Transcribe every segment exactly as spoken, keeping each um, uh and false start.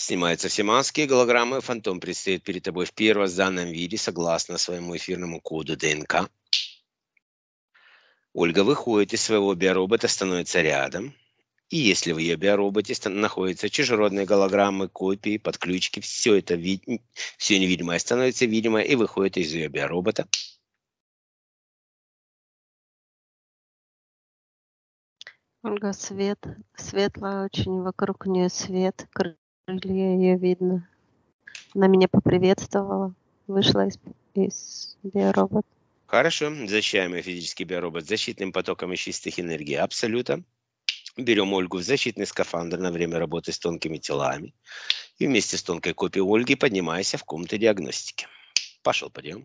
Снимаются все маски и голограммы. Фантом предстоит перед тобой в первозданном виде, согласно своему эфирному коду ДНК. Ольга выходит из своего биоробота, становится рядом. И если в ее биороботе находятся чужеродные голограммы, копии, подключки, все это вид... все невидимое становится видимое и выходит из ее биоробота. Ольга свет, светлая очень, вокруг нее свет, крылья ее видно. Она меня поприветствовала, вышла из, из биоробота. Хорошо, защищаем ее физический биоробот защитным потоком из чистых энергий Абсолюта. Берем Ольгу в защитный скафандр на время работы с тонкими телами. И вместе с тонкой копией Ольги поднимайся в комнату диагностики. Пошел, пойдем.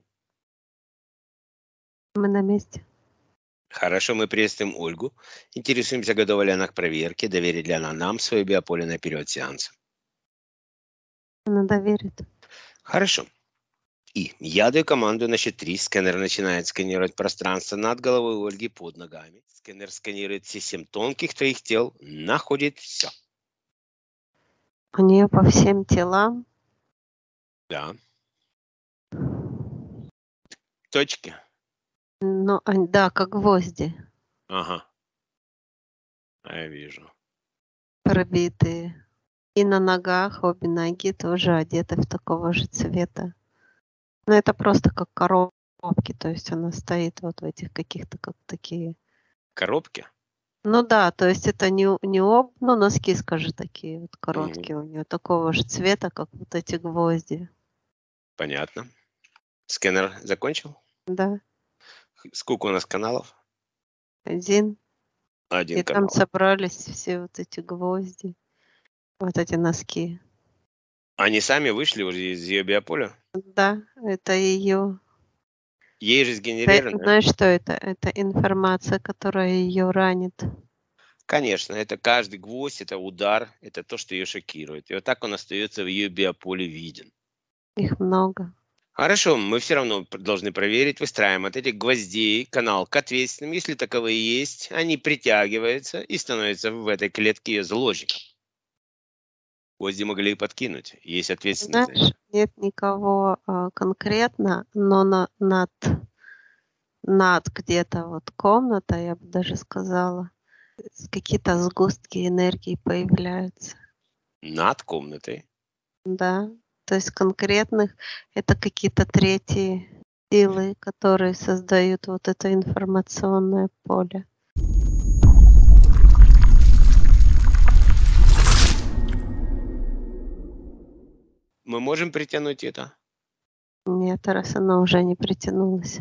Мы на месте. Хорошо, мы приветствуем Ольгу. Интересуемся, готова ли она к проверке, доверит ли она нам свое биополе на период сеанса. Она доверит. Хорошо. И я даю команду на счет три. Сканер начинает сканировать пространство над головой Ольги, под ногами. Сканер сканирует все семь тонких твоих тел, находит все. У нее по всем телам. Да. Точки. Ну, да, как гвозди. Ага. Я вижу. Пробитые. И на ногах обе ноги тоже одеты в такого же цвета. Но это просто как коробки, то есть она стоит вот в этих каких-то как такие. Коробки? Ну да, то есть это не, не об, ну носки, скажи, такие вот короткие Угу. у нее, такого же цвета, как вот эти гвозди. Понятно. Сканер закончил? Да. Сколько у нас каналов? Один. Один И канал. там собрались все вот эти гвозди, вот эти носки. Они сами вышли уже из ее биополя? Да, это ее. Ей же сгенерировано? Знаешь, что это? Это информация, которая ее ранит. Конечно, это каждый гвоздь, это удар, это то, что ее шокирует. И вот так он остается в ее биополе виден. Их много. Хорошо, мы все равно должны проверить, выстраиваем от этих гвоздей канал к ответственным. Если таковые есть, они притягиваются и становятся в этой клетке ее заложником. Гвозди могли и подкинуть, есть ответственность. Знаешь, нет никого а, конкретно, но на, над, над где-то вот комната, я бы даже сказала, какие-то сгустки энергии появляются. Над комнатой? Да, то есть конкретных, это какие-то третьи силы, которые создают вот это информационное поле. Мы можем притянуть это? Нет, раз оно уже не притянулось.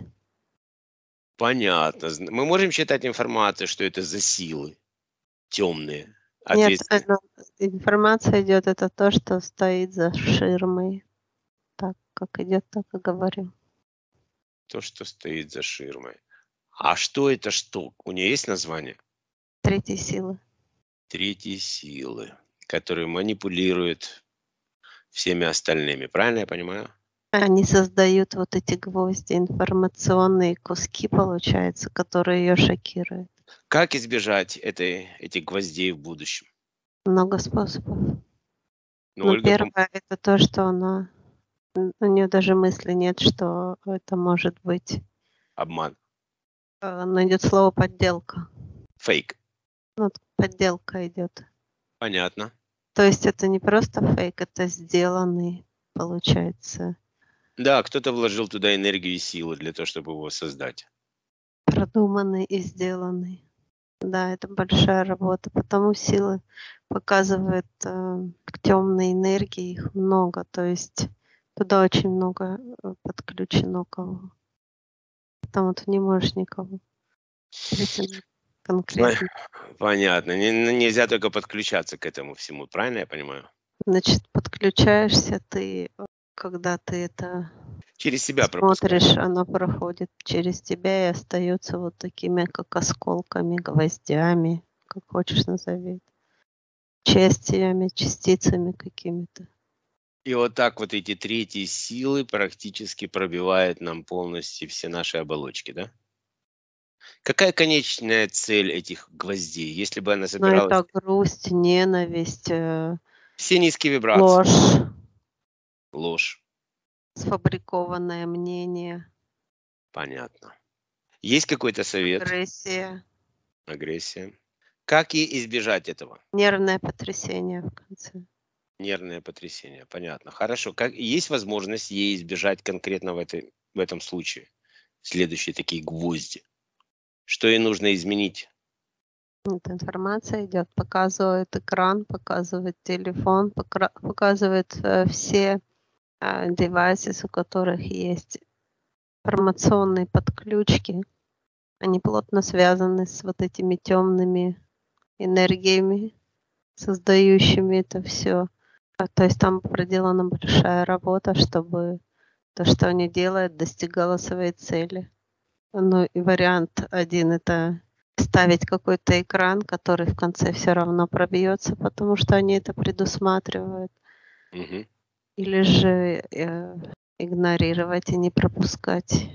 Понятно. Мы можем считать информацию, что это за силы темные, Нет, ответственные? информация идет, это то, что стоит за ширмой. Так, как идет, так и говорю. То, что стоит за ширмой. А что это что? У нее есть название? Третьи силы. Третьи силы, которые манипулируют всеми остальными. Правильно я понимаю? Они создают вот эти гвозди, информационные куски, получается, которые ее шокируют. Как избежать этой, этих гвоздей в будущем? Много способов. Но Ну, Ольга первое, пом... это то, что она... У нее даже мысли нет, что это может быть... Обман. Но идет слово подделка. Фейк. Ну, подделка идет. Понятно. То есть это не просто фейк, это сделанный, получается. Да, кто-то вложил туда энергию и силы для того, чтобы его создать. Продуманный и сделанный. Да, это большая работа. Потому силы показывают э, темной энергии, их много. То есть туда очень много подключено кого. Потому ты не можешь никого притянуть конкретно. Понятно. Нельзя только подключаться к этому всему. Правильно я понимаю? Значит, подключаешься ты, когда ты это через себя смотришь, пропускаешь. оно проходит через тебя и остается вот такими, как осколками, гвоздями, как хочешь назови. Частями, частицами какими-то. И вот так вот эти третьи силы практически пробивают нам полностью все наши оболочки, да? Какая конечная цель этих гвоздей, если бы она Но собиралась? это грусть, ненависть, э, Все низкие вибрации. Ложь, Ложь. сфабрикованное мнение, Понятно. Есть какой-то совет? агрессия, Агрессия. Как ей избежать этого? нервное потрясение в конце. Нервное потрясение. Понятно. Хорошо. Как есть возможность ей избежать конкретно в, этой, в этом случае? Следующие такие гвозди. Что ей нужно изменить? Эта информация идет, показывает экран, показывает телефон, покра- показывает э, все э, девайсы, у которых есть информационные подключки. Они плотно связаны с вот этими темными энергиями, создающими это все. То есть там проделана большая работа, чтобы то, что они делают, достигало своей цели. Ну и вариант один — это ставить какой-то экран, который в конце все равно пробьется, потому что они это предусматривают. Мгм. Или же э, игнорировать и не пропускать.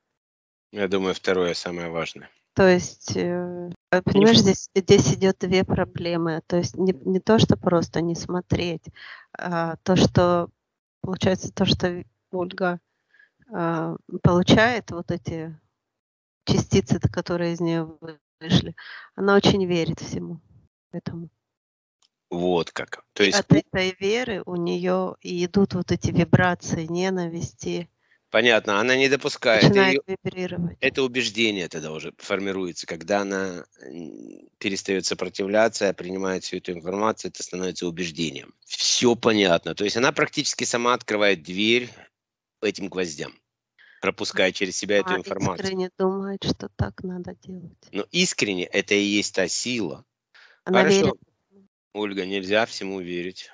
Я думаю, второе самое важное. То есть, э, э, Не понимаешь, в- здесь, здесь идет две проблемы. То есть не, не то, что просто не смотреть, а то, что получается, то, что Ольга а, получает, вот эти частицы, которые из нее вышли, она очень верит всему этому. Вот как. То И есть, от у- этой веры у нее и идут вот эти вибрации ненависти, понятно, она не допускает. Это, начинает её- вибрировать. это убеждение тогда уже формируется. Когда она м, перестает сопротивляться, принимает всю эту информацию, это становится убеждением. Все понятно. То есть она практически сама открывает дверь этим гвоздям, пропуская через себя эту Она информацию. искренне думает, что так надо делать. Но искренне это и есть та сила. Она Хорошо, верит. Ольга, нельзя всему верить.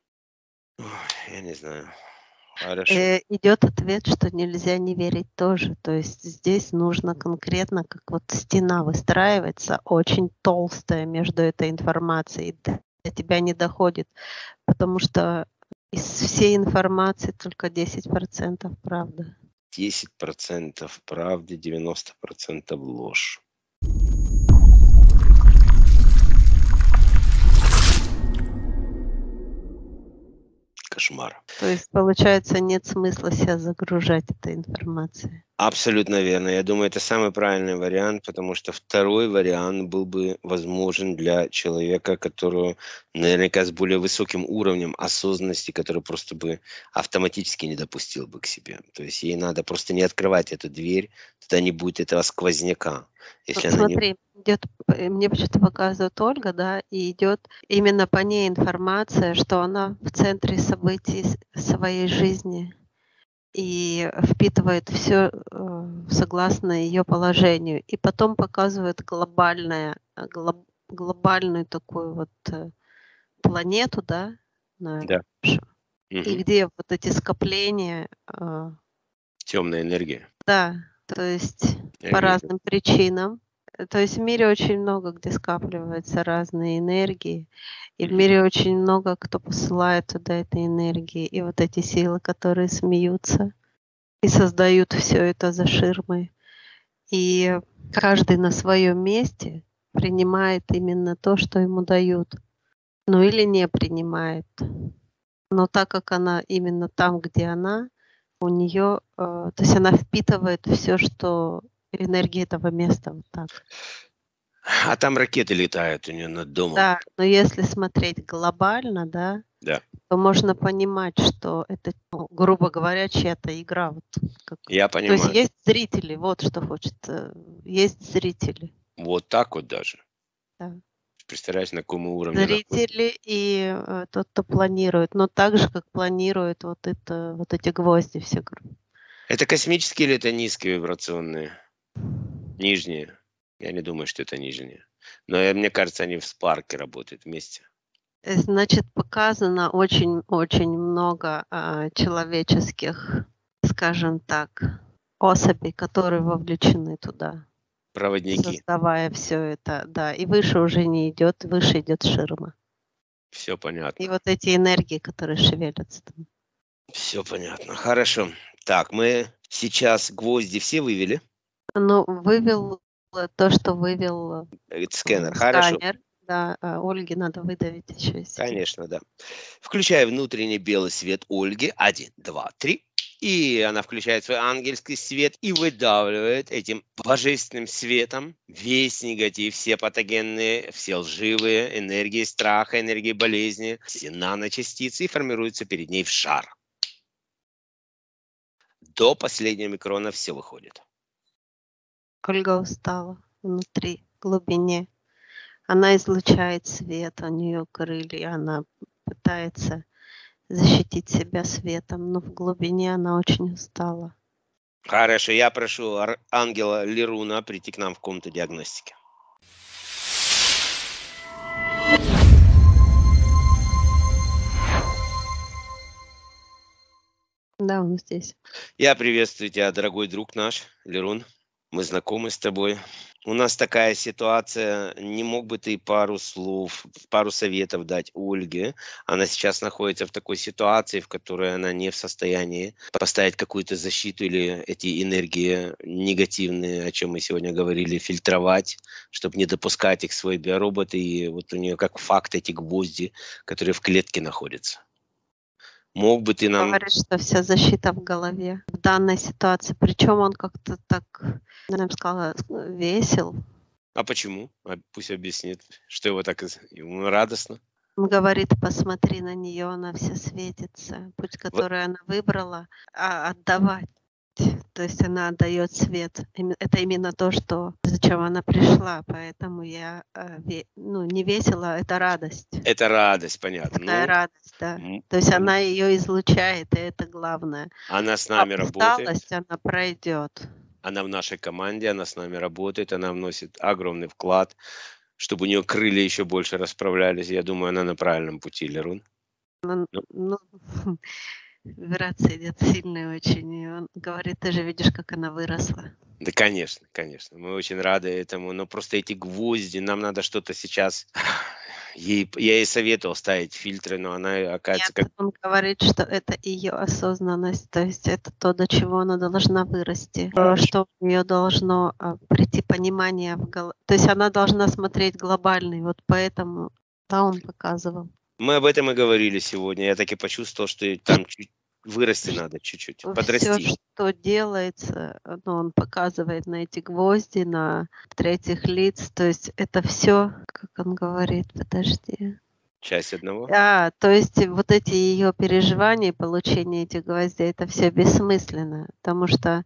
Ой, я не знаю. Хорошо. Э, идет ответ, что нельзя не верить тоже. То есть здесь нужно конкретно, как вот стена выстраивается, очень толстая между этой информацией. До до тебя не доходит, потому что из всей информации только десять процентов правда. десять процентов правды, девяносто процентов ложь. Кошмар. То есть, получается, нет смысла себя загружать этой информацией. Абсолютно верно. Я думаю, это самый правильный вариант, потому что второй вариант был бы возможен для человека, которого наверняка с более высоким уровнем осознанности, который просто бы автоматически не допустил бы к себе. То есть ей надо просто не открывать эту дверь, тогда не будет этого сквозняка. Если Вот она не... смотри, идет, э, мне почему-то показывает Ольга, да, и идет именно по ней информация, что она в центре событий с- своей жизни и впитывает все согласно ее положению. И потом показывает глобальное, э, глоб- глобальную такую вот э, планету, да, нашу. Да. И Мгм. где вот эти скопления, э, Темная энергия. да, то есть Я по вижу. разным причинам. Э, То есть в мире очень много, где скапливаются разные энергии, и в Мгм. мире очень много, кто посылает туда этой энергии, и вот эти силы, которые смеются и создают все это за ширмой. И каждый на своем месте принимает именно то, что ему дают. Ну или не принимает. Но так как она именно там, где она, у нее, э, то есть она впитывает все, что энергия этого места, вот так. А там ракеты летают у нее над домом. Да, но если смотреть глобально, да, Да. то можно понимать, что это, ну, грубо говоря, чья-то игра. Вот как. Я То есть понимаю. есть зрители, вот что хочет. э, Есть зрители. Вот так вот даже. Да. Представляешь, на каком уровне находится. Зрители и э, тот, кто планирует. Но так же, как планирует вот, это, вот эти гвозди все. гру- Это космические или это низкие вибрационные? Нижние. Я не думаю, что это нижние. Но э, мне кажется, они в спарке работают вместе. Э, Значит, показано очень-очень много а, человеческих, скажем так, особей, которые вовлечены туда, Проводники. создавая все это, да. И выше уже не идет, выше идет ширма. Все И понятно. вот эти энергии, которые шевелятся там. Все понятно. Хорошо. Так, мы сейчас гвозди все вывели. Ну, вывел э, то, что вывел Э, э, Сканер. Хорошо. сканер, Да, а Ольге надо выдавить еще из себя. Конечно, да. Включая внутренний белый свет Ольги. Один, два, три. И она включает свой ангельский свет и выдавливает этим божественным светом весь негатив, все патогенные, все лживые энергии страха, энергии болезни, все наночастицы, и формируются перед ней в шар. До последнего микрона все выходит. Ольга устала внутри, в глубине. Она излучает свет, у нее крылья, она пытается защитить себя светом, но в глубине она очень устала. Хорошо, я прошу ар- ангела Леруна прийти к нам в комнату диагностики. Да, он здесь. Я приветствую тебя, дорогой друг наш, Лерун. Мы знакомы с тобой. У нас такая ситуация. Не мог бы ты пару слов, пару советов дать Ольге? Она сейчас находится в такой ситуации, в которой она не в состоянии поставить какую-то защиту или эти энергии негативные, о чем мы сегодня говорили, фильтровать, чтобы не допускать их в свой биоробот. И вот у нее как факт эти гвозди, которые в клетке находятся. Мог бы ты нам... Говорит, что вся защита в голове в данной ситуации. Причем он как-то так, я бы сказала, весел. А почему? А пусть объяснит, что его так... из- Ему радостно. Он говорит, посмотри на нее, она вся светится. Путь, который она выбрала, а отдавать. То есть она отдает свет. Име- Это именно то, что зачем она пришла. Поэтому я э, ве- ну, не весело, это радость. Это радость, понятно. Такая Ну, радость, да. м, То есть она, она ее излучает, и это главное. она с А нами работает, усталость, она пройдет. она в нашей команде, она с нами работает, она вносит огромный вклад, чтобы у нее крылья еще больше расправлялись. Я думаю, она на правильном пути, Лерун. Ну, Ну, ну, вибрация идет сильная очень. И он говорит, ты же видишь, как она выросла. да, конечно, конечно. Мы очень рады этому, но просто эти гвозди, нам надо что-то сейчас... Ей, я ей советовал ставить фильтры, но она, оказывается, как... Нет, он говорит, что это ее осознанность, то есть это то, до чего она должна вырасти, э, что у нее должно а, прийти понимание в голову. То есть она должна смотреть глобальный, вот поэтому, да, он показывал. Мы об этом и говорили сегодня. Я так и почувствовал, что и там чуть вырасти надо чуть-чуть, Все, подрасти. что делается, ну, он показывает на эти гвозди, на третьих лиц, то есть это все, как он говорит, подожди. Часть одного. А, то есть вот эти ее переживания, получение этих гвоздей, это все бессмысленно, потому что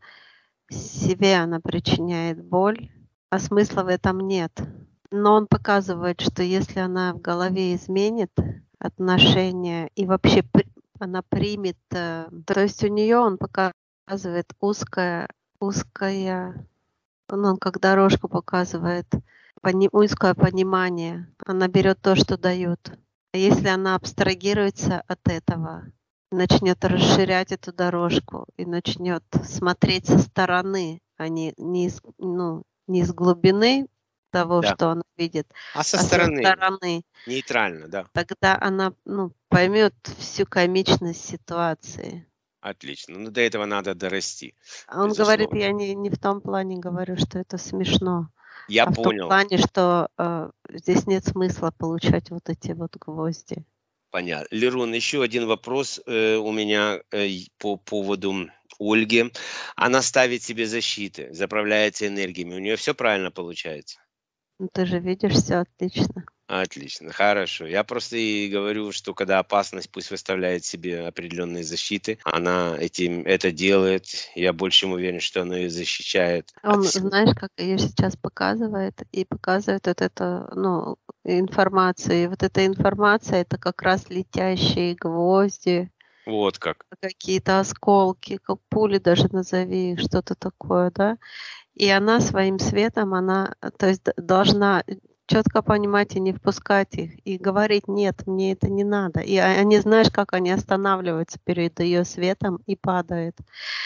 себе она причиняет боль, а смысла в этом нет. Но он показывает, что если она в голове изменит отношения и вообще при- она примет, э, то есть у нее он показывает узкая, узкая, ну, он как дорожку показывает, пони- узкое понимание. Она берет то, что дают. А если она абстрагируется от этого, начнет расширять эту дорожку и начнет смотреть со стороны, а не, не, из, ну, не из глубины того, Да. что она видит, А со а со стороны, стороны, нейтрально, да. тогда она ну, поймет всю комичность ситуации. Отлично. Ну, до этого надо дорасти. А он Безусловно. говорит, я не, не в том плане говорю, что это смешно, Я а в том понял. плане, что э, здесь нет смысла получать вот эти вот гвозди. Понятно. Лерун, еще один вопрос э, у меня э, и по поводу Ольги. Она ставит себе защиты, заправляется энергиями. У нее все правильно получается? Ну, ты же видишь, все отлично. Отлично, хорошо. Я просто и говорю, что когда опасность, пусть выставляет себе определенные защиты, она этим это делает. Я больше чем уверен, что она ее защищает. от Он, всего. знаешь, как ее сейчас показывает, и показывает вот эту, ну, информацию. И вот эта информация, это как раз летящие гвозди, Вот как. какие-то осколки, как пули даже назови, их, что-то такое, да. И она своим светом, она, э, то есть д- должна четко понимать и не впускать их, и говорить, нет, мне это не надо. И а- они, знаешь, как они останавливаются перед ее светом и падают.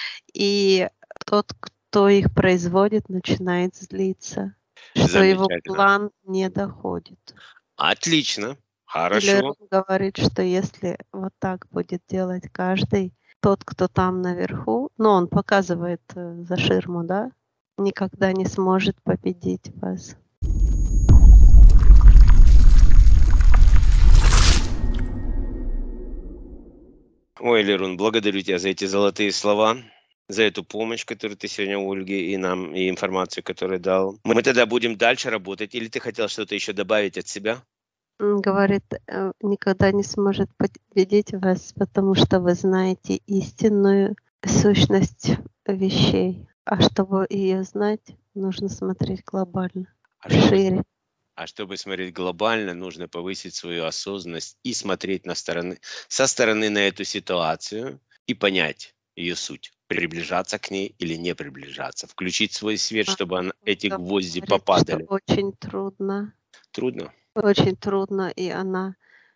И тот, кто их производит, начинает злиться, что его Замечательно. план не доходит. Отлично. И Хорошо. Лерон говорит, что если вот так будет делать каждый, тот, кто там наверху, ну, он показывает э, за ширму, да, никогда не сможет победить вас. Ой, Лерун, благодарю тебя за эти золотые слова, за эту помощь, которую ты сегодня Ольге и нам, и информацию, которую дал. Мы тогда будем дальше работать. Или ты хотел что-то еще добавить от себя? Он говорит, э, никогда не сможет победить вас, потому что вы знаете истинную сущность вещей. А чтобы ее знать, нужно смотреть глобально, А чтобы, шире. а чтобы смотреть глобально, нужно повысить свою осознанность и смотреть на стороны, со стороны на эту ситуацию и понять ее суть. Приближаться к ней или не приближаться. Включить свой свет, А чтобы она- эти он гвозди говорит, что попадали. очень трудно, Трудно? очень трудно, и она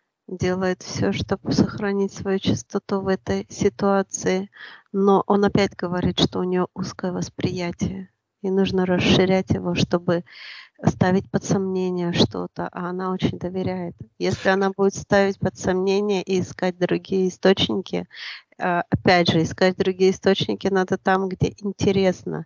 делает все, чтобы сохранить свою чистоту в этой ситуации. Но он опять говорит, что у нее узкое восприятие, и нужно расширять его, чтобы ставить под сомнение что-то, а она очень доверяет. Если она будет ставить под сомнение и искать другие источники, а, опять же, искать другие источники надо там, где интересно.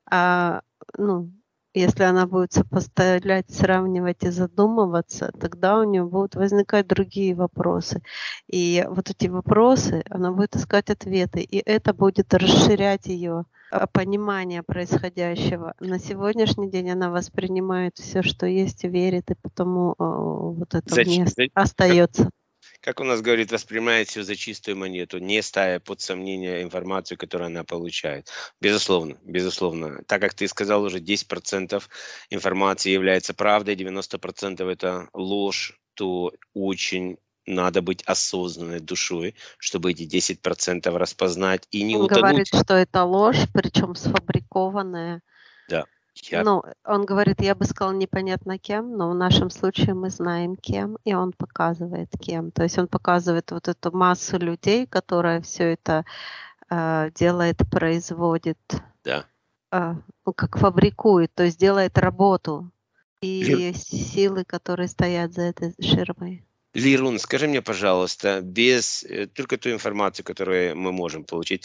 А, ну, если она будет сопоставлять, сравнивать и задумываться, тогда у нее будут возникать другие вопросы. И вот эти вопросы, она будет искать ответы, и это будет расширять ее понимание происходящего. На сегодняшний день она воспринимает все, что есть, и верит, и потому э, вот это Зач- не за- Как, остается. как у нас говорит, воспринимает все за чистую монету, не ставя под сомнение информацию, которую она получает. Безусловно, безусловно. Так как ты сказал, уже десять процентов информации является правдой, девяносто процентов это ложь, то очень надо быть осознанной душой, чтобы эти десять процентов распознать и не Он говорит, утонуть. что это ложь, причем сфабрикованная. Да. Я Ну, он говорит, я бы сказал, непонятно кем, но в нашем случае мы знаем кем, и он показывает кем. То есть он показывает вот эту массу людей, которая все это э, делает, производит, да. э, ну, как фабрикует, то есть делает работу. Лер- И силы, которые стоят за этой ширмой. Лерун, скажи мне, пожалуйста, без э, только ту информацию, которую мы можем получить,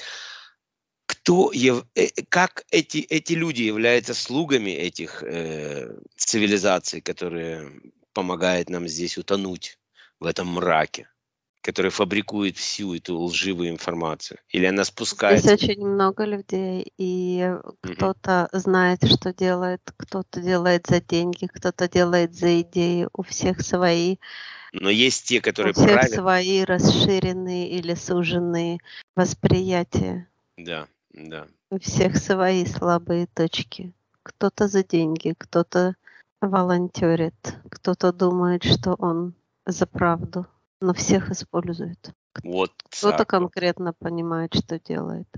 кто ев- э, как эти, эти люди являются слугами этих э, цивилизаций, которые помогают нам здесь утонуть в этом мраке, которые фабрикуют всю эту лживую информацию? Или она Здесь спускается? очень много людей, и Мгм. кто-то знает, что делает, кто-то делает за деньги, кто-то делает за идеи. У всех свои, Но есть те, у которые всех правят. свои расширенные или суженные восприятия. Да, да. У всех свои слабые точки. Кто-то за деньги, кто-то волонтерит, кто-то думает, что он за правду, но всех использует. Вот Кто-то так вот. конкретно понимает, что делает.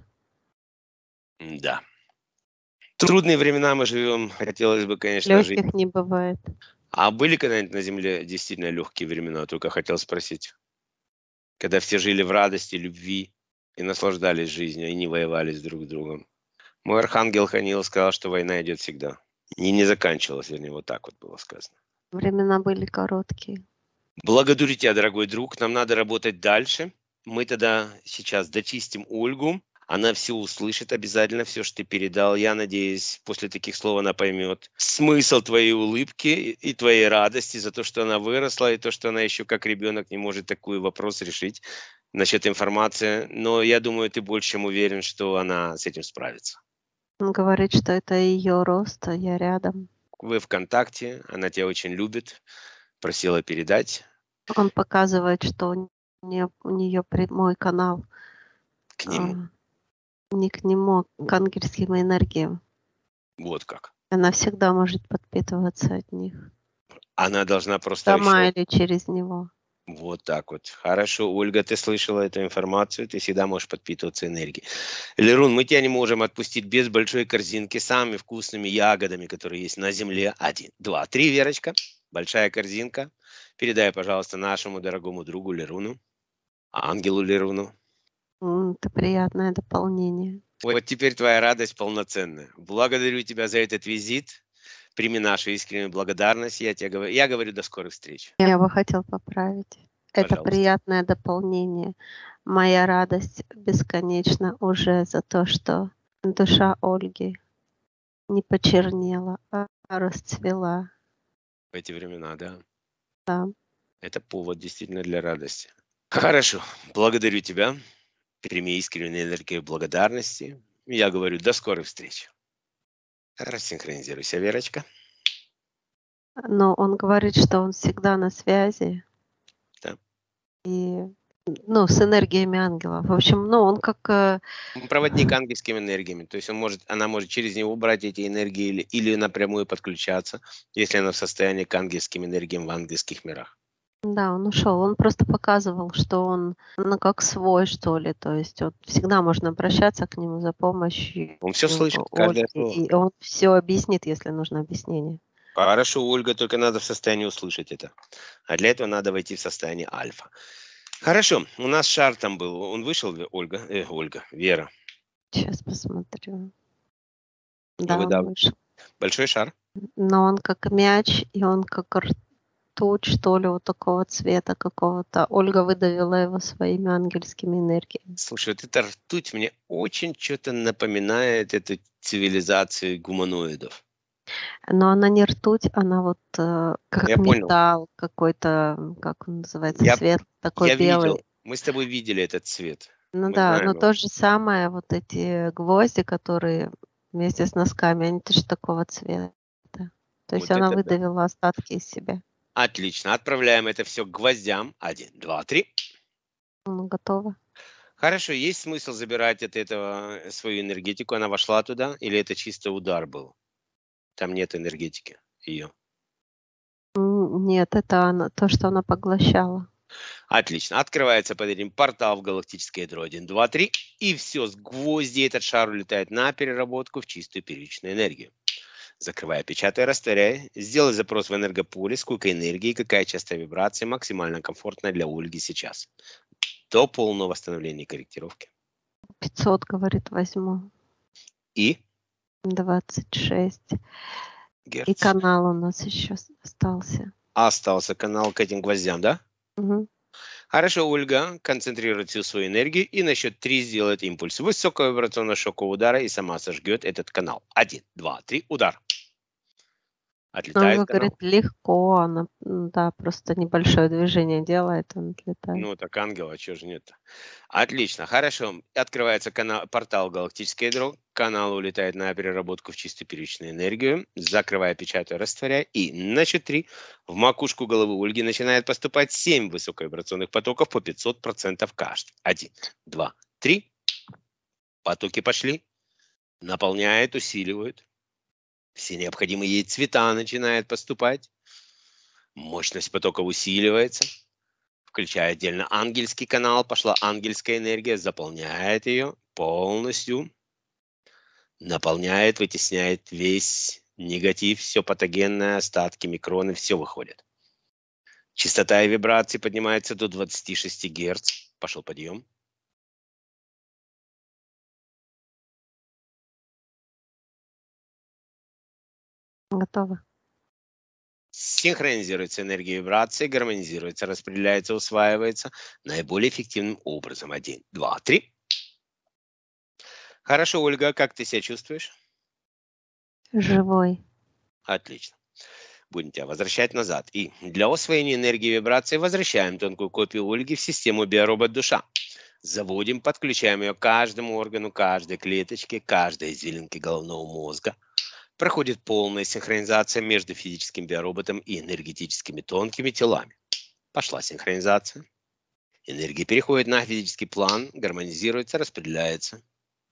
Да. Трудные времена мы живем. Хотелось бы, конечно, жить. Легких не бывает. А были когда-нибудь на Земле действительно легкие времена? Только хотел спросить. Когда все жили в радости, любви и наслаждались жизнью, и не воевали с друг с другом. Мой архангел Ханил сказал, что война идет всегда. И не заканчивалась, вернее, вот так вот было сказано. Времена были короткие. Благодарю тебя, дорогой друг. Нам надо работать дальше. Мы тогда сейчас дочистим Ольгу. Она все услышит обязательно, все, что ты передал. Я надеюсь, после таких слов она поймет смысл твоей улыбки и твоей радости за то, что она выросла, и то, что она еще как ребенок не может такой вопрос решить насчет информации. Но я думаю, ты больше чем уверен, что она с этим справится. Он говорит, что это ее рост, а я рядом. Вы ВКонтакте, она тебя очень любит, просила передать Он показывает, что у нее, у нее прямой канал к а, нему. не к нему, а к ангельским энергиям. Вот как. Она всегда может подпитываться от них. Она должна просто Сама еще или через него. вот так вот. Хорошо, Ольга, ты слышала эту информацию, ты всегда можешь подпитываться энергией. Лерун, мы тебя не можем отпустить без большой корзинки с самыми вкусными ягодами, которые есть на земле. Один, два, три, Верочка. Большая корзинка. Передай, пожалуйста, нашему дорогому другу Леруну, ангелу Леруну. М, Это приятное дополнение. Вот теперь твоя радость полноценная. Благодарю тебя за этот визит. Прими нашу искреннюю благодарность. Я, тебе говорю, я говорю до скорых встреч. Я бы хотел поправить. Это Пожалуйста. приятное дополнение. Моя радость бесконечна уже за то, что душа Ольги не почернела, а расцвела. В эти времена, да. Да. Это повод действительно для радости. Хорошо. Благодарю тебя. Прими искреннюю энергию благодарности. Я говорю, до скорой встречи. Рассинхронизируйся, Верочка. Но он говорит, что он всегда на связи. Да. И, ну, с энергиями ангелов. В общем, ну, он как... э, Он проводник ангельскими энергиями. То есть он может, она может через него брать эти энергии или, или напрямую подключаться, если она в состоянии к ангельским энергиям в ангельских мирах. Да, он ушел. Он просто показывал, что он, ну, как свой, что ли. То есть вот всегда можно обращаться к нему за помощью. Он все слышит, Ольги, каждое слово. и он все объяснит, если нужно объяснение. Хорошо, Ольга, только надо в состоянии услышать это. А для этого надо войти в состояние альфа. Хорошо, у нас шар там был. Он вышел, Ольга? Э, Ольга, Вера. Сейчас посмотрю. Ну, Да, вы он да. вышел. Большой шар? Но он как мяч, и он как ртуть, что ли, вот такого цвета какого-то. Ольга выдавила его своими ангельскими энергиями. Слушай, вот эта ртуть мне очень что-то напоминает эту цивилизацию гуманоидов. Но она не ртуть, она вот э, как Я понял. металл какой-то, м, как он называется, Я, свет такой я видел. белый. Мы с тобой видели этот цвет. Ну Мы да, знаем но его. то же самое, вот эти гвозди, которые вместе с носками, они тоже такого цвета. То есть Вот она это да. выдавила остатки из себя. Отлично. Отправляем это все к гвоздям. Один, два, три. Ну, готово. Хорошо, есть смысл забирать от этого э, свою энергетику? Она вошла туда? Или это чисто удар был? Там нет энергетики ее. М, Нет, это она, то, что она поглощала. Отлично. Открывается под этим портал в галактическое ядро один, два, три. И все, с гвозди этот шар улетает на переработку в чистую первичную энергию. Закрывая, печатая, растворяя. Сделай запрос в энергополе, сколько энергии, какая частота вибрации максимально комфортная для Ольги сейчас. До полного восстановления и корректировки. пятьсот, говорит, возьму. И двадцать шесть. И герц. канал у нас еще с- остался. Остался канал к этим гвоздям, да? Мгм. Хорошо, Ольга концентрирует всю свою энергию и на счет три сделает импульс высокого вибрационного шокового удара и сама сожгет этот канал. Один, два, три, удар. Отлетает Ольга канал. говорит, легко, она, м, да, просто небольшое движение делает, он отлетает. Ну, так ангел, а чего же нет-то? Отлично, хорошо. Открывается канал, портал галактическое ядро. Канал улетает на переработку в чистую первичную энергию. Закрывая, печатая, растворяя. И на счет три в макушку головы Ольги начинает поступать семь высоковибрационных потоков по пятьсот процентов каждый. Один, два, три. Потоки пошли. Наполняет, усиливают. Все необходимые ей цвета начинают поступать. Мощность потока усиливается. Включая отдельно ангельский канал, пошла ангельская энергия, заполняет ее полностью, наполняет, вытесняет весь негатив, все патогенное, остатки, микроны, все выходит. Частота и вибрации поднимается до двадцати шести герц. Пошел подъем. Готово. Синхронизируется энергия вибрации, гармонизируется, распределяется, усваивается наиболее эффективным образом. Один, два, три. Хорошо, Ольга, как ты себя чувствуешь? Живой. Отлично. Будем тебя возвращать назад. И для освоения энергии вибрации возвращаем тонкую копию Ольги в систему биоробот-душа. Заводим, подключаем ее к каждому органу, каждой клеточке, каждой извилинке головного мозга. Проходит полная синхронизация между физическим биороботом и энергетическими тонкими телами. Пошла синхронизация. Энергия переходит на физический план, гармонизируется, распределяется.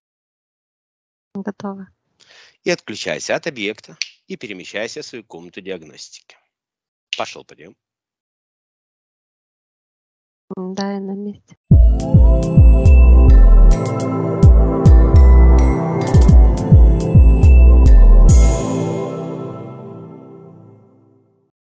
Готово. И отключайся от объекта и перемещайся в свою комнату диагностики. Пошел подъем. М, Да, я на месте.